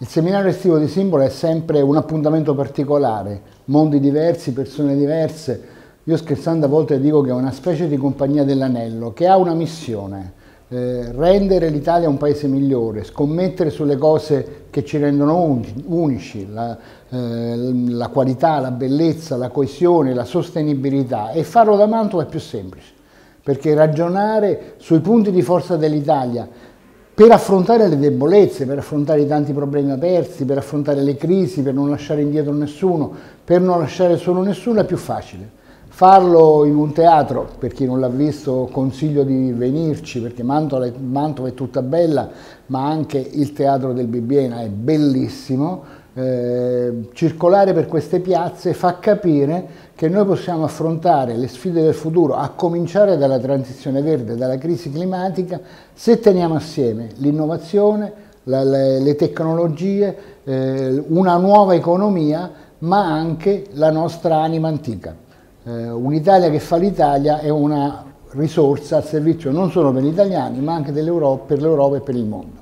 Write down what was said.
Il seminario estivo di Simbolo è sempre un appuntamento particolare, mondi diversi, persone diverse. Io scherzando a volte dico che è una specie di compagnia dell'anello che ha una missione, rendere l'Italia un paese migliore, scommettere sulle cose che ci rendono unici, la qualità, la bellezza, la coesione, la sostenibilità, e farlo da Mantova è più semplice, perché ragionare sui punti di forza dell'Italia per affrontare le debolezze, per affrontare i tanti problemi aperti, per affrontare le crisi, per non lasciare indietro nessuno, per non lasciare solo nessuno è più facile. Farlo in un teatro, per chi non l'ha visto consiglio di venirci, perché Mantova è tutta bella, ma anche il teatro del Bibbiena è bellissimo. Circolare per queste piazze fa capire che noi possiamo affrontare le sfide del futuro, a cominciare dalla transizione verde, dalla crisi climatica, se teniamo assieme l'innovazione, le tecnologie, una nuova economia, ma anche la nostra anima antica. Un'Italia che fa l'Italia è una risorsa al servizio non solo per gli italiani, ma anche per l'Europa e per il mondo.